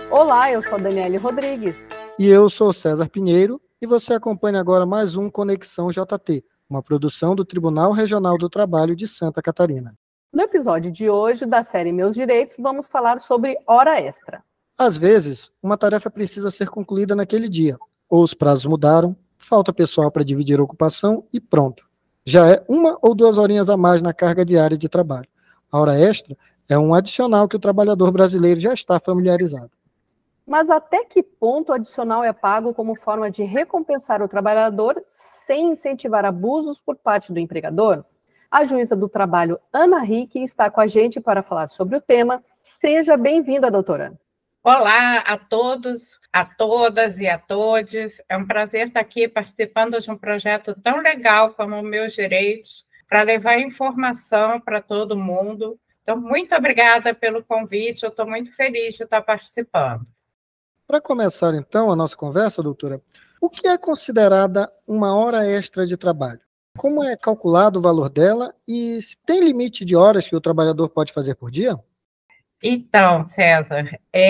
Olá, eu sou a Daniele Rodrigues. E eu sou César Pinheiro e você acompanha agora mais um Conexão JT, uma produção do Tribunal Regional do Trabalho de Santa Catarina. No episódio de hoje da série Meus Direitos, vamos falar sobre hora extra. Às vezes, uma tarefa precisa ser concluída naquele dia, ou os prazos mudaram, falta pessoal para dividir a ocupação e pronto. Já é 1 ou 2 horinhas a mais na carga diária de trabalho. A hora extra é um adicional que o trabalhador brasileiro já está familiarizado. Mas até que ponto o adicional é pago como forma de recompensar o trabalhador sem incentivar abusos por parte do empregador? A juíza do trabalho, Ana Rick, está com a gente para falar sobre o tema. Seja bem-vinda, doutora. Olá a todos, a todas e a todos. É um prazer estar aqui participando de um projeto tão legal como o Meus Direitos, para levar informação para todo mundo. Então, muito obrigada pelo convite, eu estou muito feliz de estar participando. Para começar, então, a nossa conversa, doutora, o que é considerada uma hora extra de trabalho? Como é calculado o valor dela e se tem limite de horas que o trabalhador pode fazer por dia? Então, César,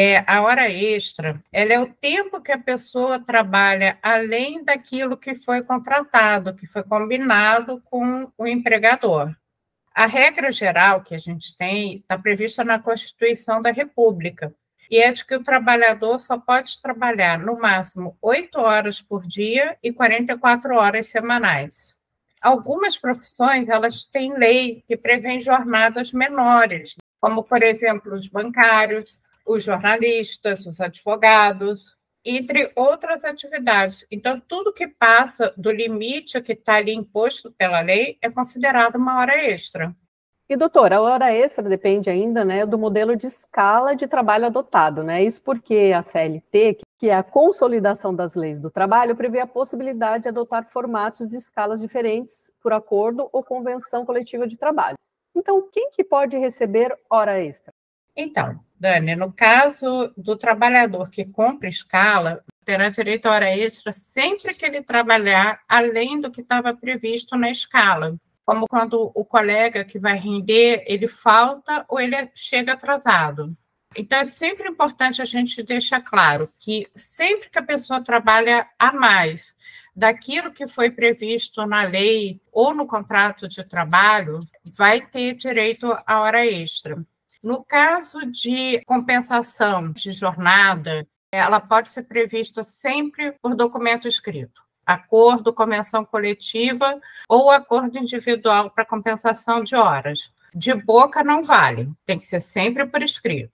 a hora extra, ela é o tempo que a pessoa trabalha além daquilo que foi contratado, que foi combinado com o empregador. A regra geral que a gente tem está prevista na Constituição da República, e é de que o trabalhador só pode trabalhar no máximo 8 horas por dia e 44 horas semanais. Algumas profissões, elas têm lei que prevê jornadas menores, como, por exemplo, os bancários, os jornalistas, os advogados, entre outras atividades. Então, tudo que passa do limite que está ali imposto pela lei é considerado uma hora extra. E, doutora, a hora extra depende ainda, do modelo de escala de trabalho adotado, Isso porque a CLT, que é a consolidação das leis do trabalho, prevê a possibilidade de adotar formatos de escalas diferentes por acordo ou convenção coletiva de trabalho. Então, quem que pode receber hora extra? Então, Dani, no caso do trabalhador que cumpre escala, terá direito à hora extra sempre que ele trabalhar além do que estava previsto na escala. Como quando o colega que vai render, ele falta ou ele chega atrasado. Então, é sempre importante a gente deixar claro que sempre que a pessoa trabalha a mais daquilo que foi previsto na lei ou no contrato de trabalho, vai ter direito à hora extra. No caso de compensação de jornada, ela pode ser prevista sempre por documento escrito. Acordo, convenção coletiva ou acordo individual para compensação de horas. De boca não vale, tem que ser sempre por escrito.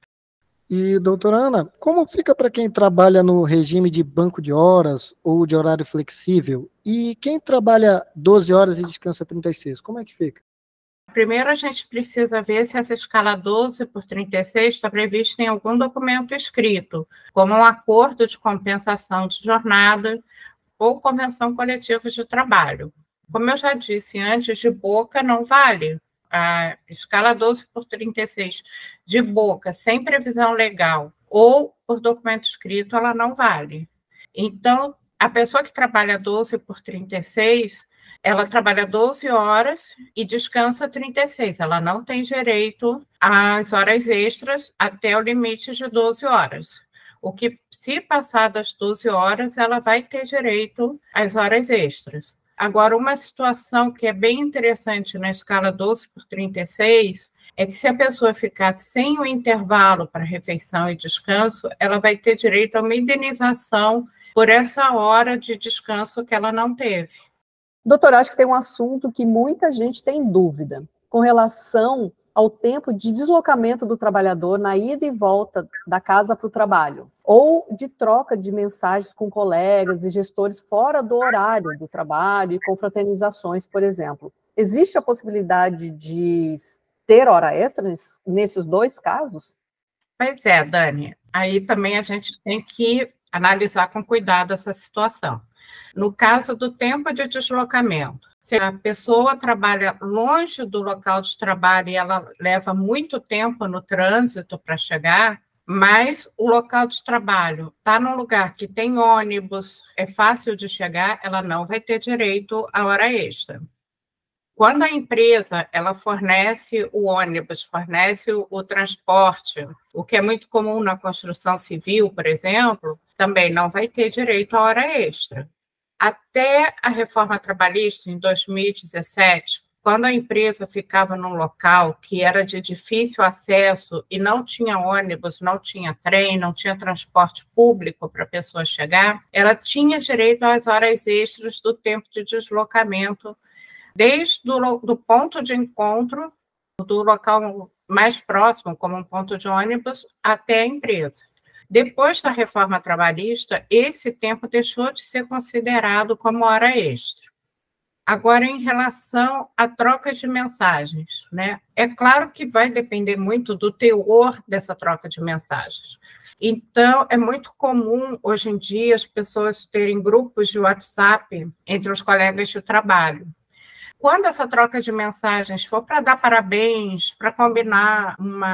E, doutora Ana, como fica para quem trabalha no regime de banco de horas ou de horário flexível? E quem trabalha 12 horas e descansa 36, como é que fica? Primeiro, a gente precisa ver se essa escala 12 por 36 está prevista em algum documento escrito, como um acordo de compensação de jornada ou convenção coletiva de trabalho. Como eu já disse antes, de boca não vale. A escala 12 por 36 de boca, sem previsão legal ou por documento escrito, ela não vale. Então, a pessoa que trabalha 12 por 36, ela trabalha 12 horas e descansa 36. Ela não tem direito às horas extras até o limite de 12 horas. O que, se passar das 12 horas, ela vai ter direito às horas extras. Agora, uma situação que é bem interessante na escala 12 por 36 é que se a pessoa ficar sem o intervalo para refeição e descanso, ela vai ter direito a uma indenização por essa hora de descanso que ela não teve. Doutora, acho que tem um assunto que muita gente tem dúvida com relação ao tempo de deslocamento do trabalhador na ida e volta da casa para o trabalho, ou de troca de mensagens com colegas e gestores fora do horário do trabalho e confraternizações, por exemplo. Existe a possibilidade de ter hora extra nesses dois casos? Pois é, Dani. Aí também a gente tem que analisar com cuidado essa situação. No caso do tempo de deslocamento, se a pessoa trabalha longe do local de trabalho e ela leva muito tempo no trânsito para chegar, mas o local de trabalho está num lugar que tem ônibus, é fácil de chegar, ela não vai ter direito à hora extra. Quando a empresa ela fornece o ônibus, fornece o transporte, o que é muito comum na construção civil, por exemplo, também não vai ter direito à hora extra. Até a reforma trabalhista, em 2017, quando a empresa ficava num local que era de difícil acesso e não tinha ônibus, não tinha trem, não tinha transporte público para a pessoa chegar, ela tinha direito às horas extras do tempo de deslocamento, desde do ponto de encontro, do local mais próximo, como um ponto de ônibus, até a empresa. Depois da reforma trabalhista, esse tempo deixou de ser considerado como hora extra. Agora, em relação à troca de mensagens, né? É claro que vai depender muito do teor dessa troca de mensagens. Então, é muito comum, hoje em dia, as pessoas terem grupos de WhatsApp entre os colegas de trabalho. Quando essa troca de mensagens for para dar parabéns, para combinar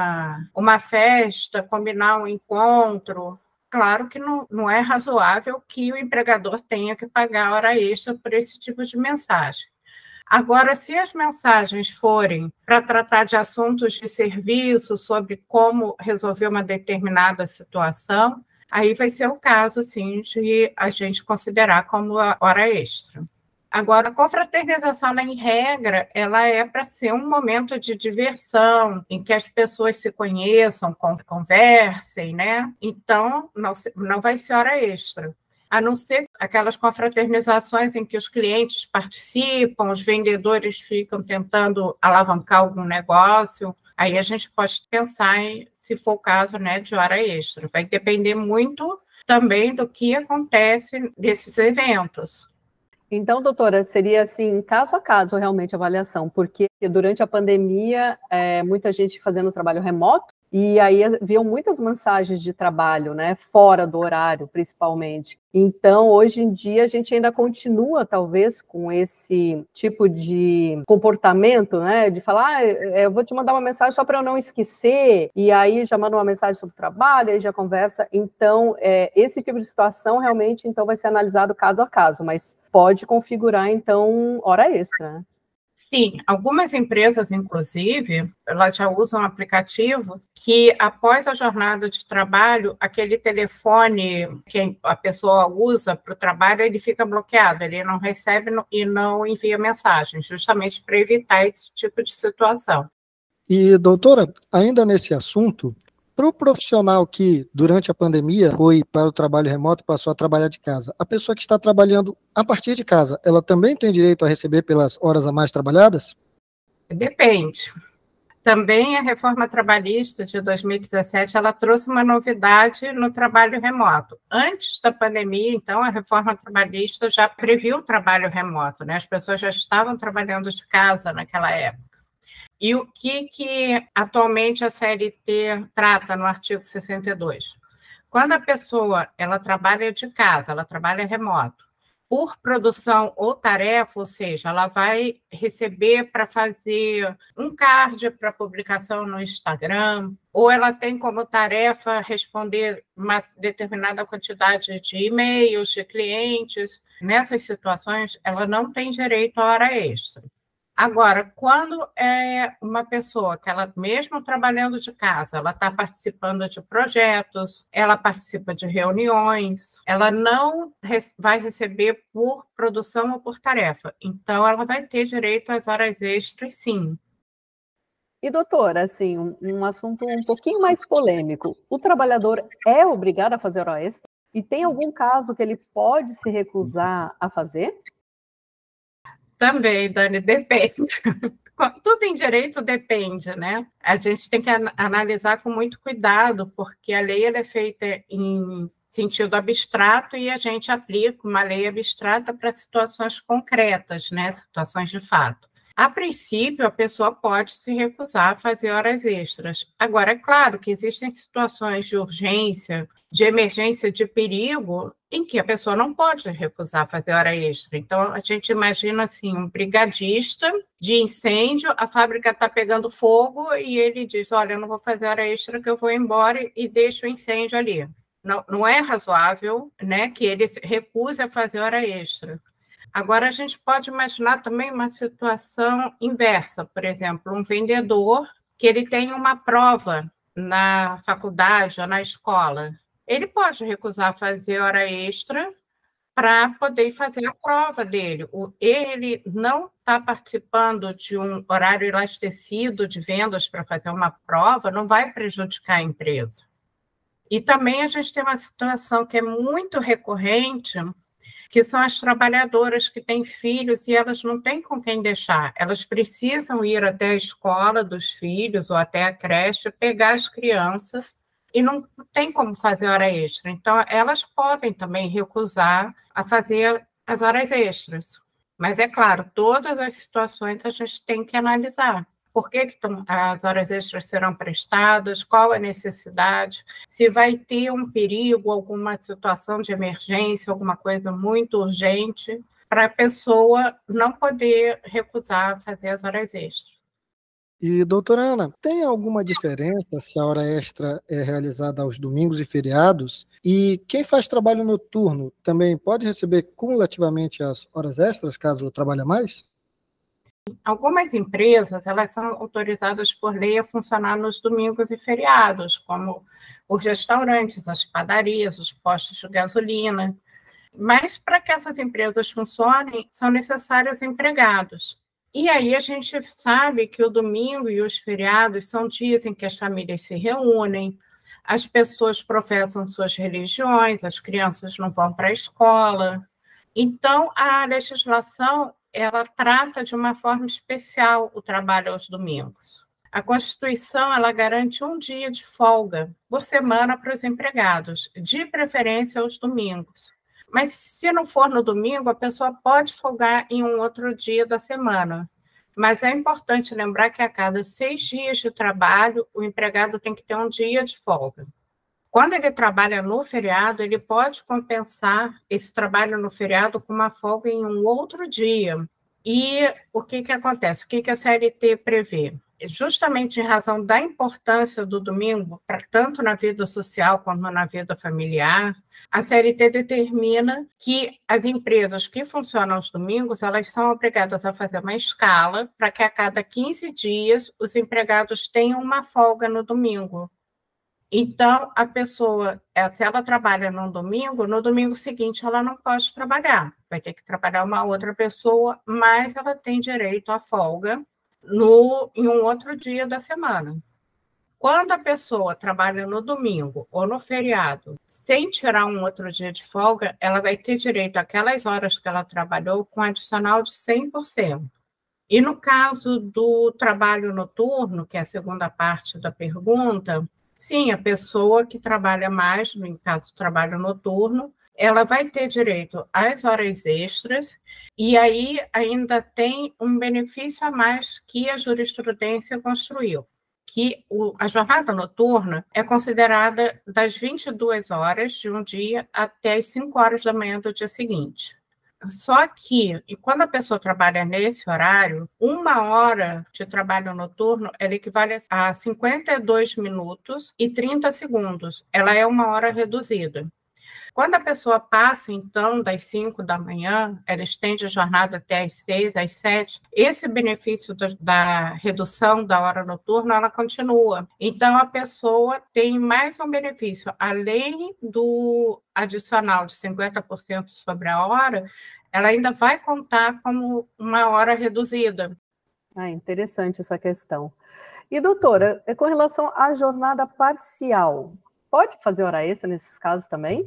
uma festa, combinar um encontro, claro que não é razoável que o empregador tenha que pagar hora extra por esse tipo de mensagem. Agora, se as mensagens forem para tratar de assuntos de serviço, sobre como resolver uma determinada situação, aí vai ser o caso, sim, de a gente considerar como a hora extra. Agora, a confraternização, em regra, ela é para ser um momento de diversão, em que as pessoas se conheçam, conversem, né? Então, não vai ser hora extra. A não ser aquelas confraternizações em que os clientes participam, os vendedores ficam tentando alavancar algum negócio, aí a gente pode pensar em, se for o caso, né, de hora extra. Vai depender muito também do que acontece nesses eventos. Então, doutora, seria assim, caso a caso, realmente, a avaliação, porque durante a pandemia, muita gente fazendo trabalho remoto, e aí viam muitas mensagens de trabalho, né, fora do horário, principalmente. Então, hoje em dia, a gente ainda continua, talvez, com esse tipo de comportamento, né, de falar, eu vou te mandar uma mensagem só para eu não esquecer, e aí já manda uma mensagem sobre o trabalho, aí já conversa. Então, esse tipo de situação, realmente, então, vai ser analisado caso a caso, mas pode configurar, então, hora extra, né? Sim, algumas empresas, inclusive, elas já usam um aplicativo que, após a jornada de trabalho, aquele telefone que a pessoa usa para o trabalho, ele fica bloqueado, ele não recebe e não envia mensagens, justamente para evitar esse tipo de situação. E, doutora, ainda nesse assunto, para o profissional que, durante a pandemia, foi para o trabalho remoto e passou a trabalhar de casa, a pessoa que está trabalhando a partir de casa, ela também tem direito a receber pelas horas a mais trabalhadas? Depende. Também a reforma trabalhista de 2017, ela trouxe uma novidade no trabalho remoto. Antes da pandemia, então, a reforma trabalhista já previu o trabalho remoto, né? As pessoas já estavam trabalhando de casa naquela época. E o que atualmente a CLT trata no artigo 62? Quando a pessoa ela trabalha de casa, ela trabalha remoto, por produção ou tarefa, ou seja, ela vai receber para fazer um card para publicação no Instagram, ou ela tem como tarefa responder uma determinada quantidade de e-mails de clientes. Nessas situações, ela não tem direito à hora extra. Agora, quando é uma pessoa que ela, mesmo trabalhando de casa, ela está participando de projetos, ela participa de reuniões, ela não vai receber por produção ou por tarefa. Então, ela vai ter direito às horas extras, sim. E, doutora, assim, um assunto um pouquinho mais polêmico. O trabalhador é obrigado a fazer hora extra? E tem algum caso que ele pode se recusar a fazer? Também, Dani, depende. Tudo em direito depende, né? A gente tem que analisar com muito cuidado, porque a lei ela é feita em sentido abstrato e a gente aplica uma lei abstrata para situações concretas, né? Situações de fato. A princípio, a pessoa pode se recusar a fazer horas extras. Agora, é claro que existem situações de urgência, de emergência, de perigo, em que a pessoa não pode recusar fazer hora extra. Então, a gente imagina assim, um brigadista de incêndio, a fábrica está pegando fogo e ele diz, olha, eu não vou fazer hora extra que eu vou embora e deixa o incêndio ali. Não é razoável, né, que ele recuse a fazer hora extra. Agora, a gente pode imaginar também uma situação inversa, por exemplo, um vendedor que ele tem uma prova na faculdade ou na escola. Ele pode recusar fazer hora extra para poder fazer a prova dele. Ele não está participando de um horário elastecido de vendas para fazer uma prova, não vai prejudicar a empresa. E também a gente tem uma situação que é muito recorrente, que são as trabalhadoras que têm filhos e elas não têm com quem deixar. Elas precisam ir até a escola dos filhos ou até a creche, pegar as crianças e não tem como fazer hora extra. Então, elas podem também recusar a fazer as horas extras. Mas, é claro, todas as situações a gente tem que analisar. Por que as horas extras serão prestadas? Qual a necessidade? Se vai ter um perigo, alguma situação de emergência, alguma coisa muito urgente, para a pessoa não poder recusar fazer as horas extras. E, doutora Ana, tem alguma diferença se a hora extra é realizada aos domingos e feriados? E quem faz trabalho noturno também pode receber cumulativamente as horas extras, caso trabalhe mais? Algumas empresas, elas são autorizadas por lei a funcionar nos domingos e feriados, como os restaurantes, as padarias, os postos de gasolina. Mas, para que essas empresas funcionem, são necessários empregados. E aí a gente sabe que o domingo e os feriados são dias em que as famílias se reúnem, as pessoas professam suas religiões, as crianças não vão para a escola. Então, a legislação ela trata de uma forma especial o trabalho aos domingos. A Constituição ela garante um dia de folga por semana para os empregados, de preferência aos domingos. Mas, se não for no domingo, a pessoa pode folgar em um outro dia da semana. Mas é importante lembrar que a cada 6 dias de trabalho, o empregado tem que ter um dia de folga. Quando ele trabalha no feriado, ele pode compensar esse trabalho no feriado com uma folga em um outro dia. E o que acontece? O que a CLT prevê? Justamente em razão da importância do domingo, tanto na vida social como na vida familiar, a CLT determina que as empresas que funcionam aos domingos, elas são obrigadas a fazer uma escala para que a cada 15 dias os empregados tenham uma folga no domingo. Então, a pessoa, se ela trabalha no domingo seguinte ela não pode trabalhar, vai ter que trabalhar uma outra pessoa, mas ela tem direito à folga em um outro dia da semana. Quando a pessoa trabalha no domingo ou no feriado, sem tirar um outro dia de folga, ela vai ter direito àquelas horas que ela trabalhou com adicional de 100%. E no caso do trabalho noturno, que é a segunda parte da pergunta, sim, a pessoa que trabalha mais, no caso do trabalho noturno, ela vai ter direito às horas extras e aí ainda tem um benefício a mais que a jurisprudência construiu, que a jornada noturna é considerada das 22 horas de um dia até as 5 horas da manhã do dia seguinte. Só que, quando a pessoa trabalha nesse horário, 1 hora de trabalho noturno ela equivale a 52 minutos e 30 segundos. Ela é 1 hora reduzida. Quando a pessoa passa, então, das 5 da manhã, ela estende a jornada até às 6, às 7, esse benefício da redução da hora noturna, ela continua. Então, a pessoa tem mais um benefício. Além do adicional de 50% sobre a hora, ela ainda vai contar como 1 hora reduzida. Interessante essa questão. E, doutora, com relação à jornada parcial, pode fazer hora extra nesses casos também?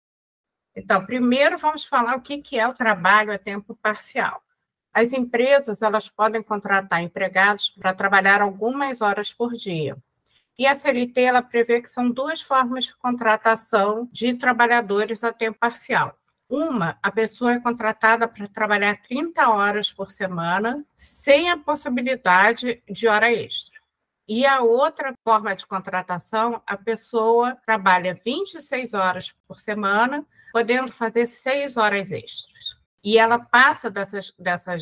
Então, primeiro vamos falar o que é o trabalho a tempo parcial. As empresas elas podem contratar empregados para trabalhar algumas horas por dia. E a CLT ela prevê que são 2 formas de contratação de trabalhadores a tempo parcial. Uma, a pessoa é contratada para trabalhar 30 horas por semana, sem a possibilidade de hora extra. E a outra forma de contratação, a pessoa trabalha 26 horas por semana, podendo fazer 6 horas extras. E ela passa dessas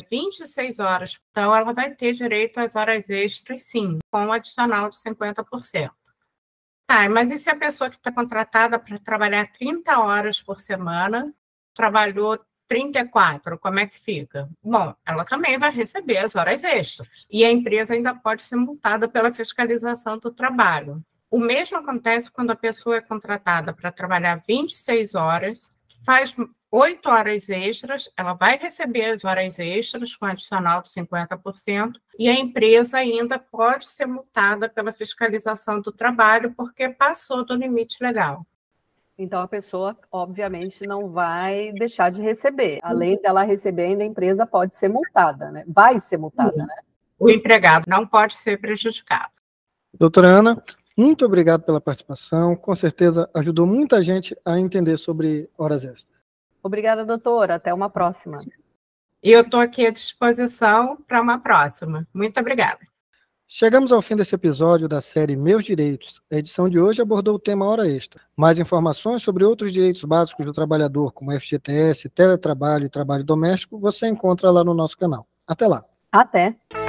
26 horas, então ela vai ter direito às horas extras, sim, com um adicional de 50%. Tá, mas e se a pessoa que está contratada para trabalhar 30 horas por semana, trabalhou 34, como é que fica? Bom, ela também vai receber as horas extras. E a empresa ainda pode ser multada pela fiscalização do trabalho. O mesmo acontece quando a pessoa é contratada para trabalhar 26 horas, faz 8 horas extras, ela vai receber as horas extras com adicional de 50%, e a empresa ainda pode ser multada pela fiscalização do trabalho porque passou do limite legal. Então, a pessoa, obviamente, não vai deixar de receber. Além dela receber, ainda a empresa pode ser multada, né? Vai ser multada, né? O empregado não pode ser prejudicado. Doutora Ana, muito obrigado pela participação. Com certeza ajudou muita gente a entender sobre horas extras. Obrigada, doutora. Até uma próxima. E eu estou aqui à disposição para uma próxima. Muito obrigada. Chegamos ao fim desse episódio da série Meus Direitos. A edição de hoje abordou o tema hora extra. Mais informações sobre outros direitos básicos do trabalhador, como FGTS, teletrabalho e trabalho doméstico, você encontra lá no nosso canal. Até lá. Até.